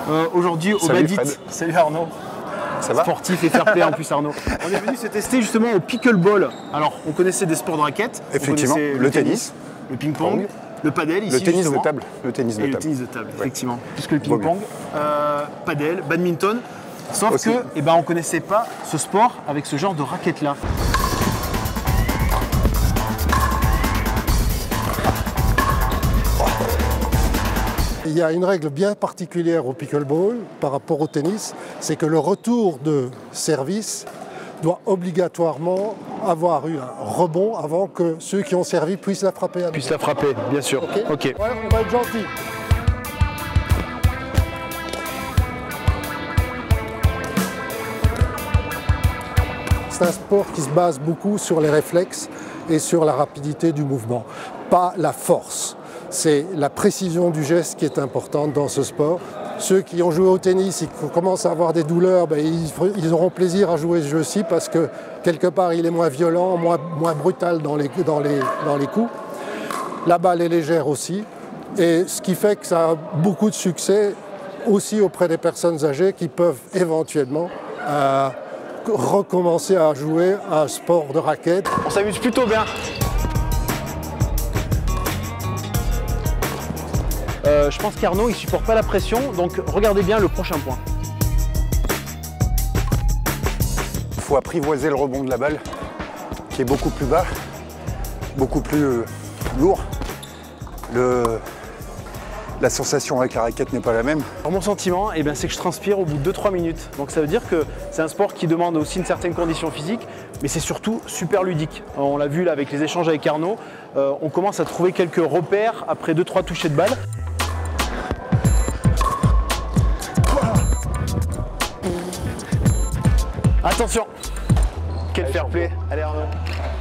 Aujourd'hui au Salut, Badit. Fred. Salut Arnaud. Ça va? Sportif et fair play en plus Arnaud. On est venu se tester justement au pickleball. Alors on connaissait des sports de raquettes. Effectivement, On connaissait le tennis, le ping-pong, le padel ici le tennis justement. de table. Le tennis Et de le table. tennis de table, effectivement. Puisque le Vaut mieux. ping-pong, padel, badminton. Sauf Aussi. que on ne connaissait pas ce sport avec ce genre de raquette là. Il y a une règle bien particulière au pickleball par rapport au tennis, c'est que le retour de service doit obligatoirement avoir eu un rebond avant que ceux qui ont servi puissent la frapper. À Puisse la frapper, bien sûr. Ok. Ouais, on va être gentil. C'est un sport qui se base beaucoup sur les réflexes et sur la rapidité du mouvement, pas la force. C'est la précision du geste qui est importante dans ce sport. Ceux qui ont joué au tennis et qui commencent à avoir des douleurs, ils auront plaisir à jouer ce jeu-ci parce que quelque part il est moins violent, moins brutal dans les coups. La balle est légère aussi, et ce qui fait que ça a beaucoup de succès aussi auprès des personnes âgées qui peuvent éventuellement recommencer à jouer à un sport de raquette. On s'amuse plutôt bien. Je pense qu'Arnaud il supporte pas la pression, donc regardez bien le prochain point. Il faut apprivoiser le rebond de la balle, qui est beaucoup plus bas, beaucoup plus lourd. La sensation avec la raquette n'est pas la même. Alors mon sentiment, c'est que je transpire au bout de 2-3 minutes. Donc ça veut dire que c'est un sport qui demande aussi une certaine condition physique, mais c'est surtout super ludique. On l'a vu là avec les échanges avec Arnaud, on commence à trouver quelques repères après 2-3 touchés de balle. Attention! Quel fair play! Allez Arnaud!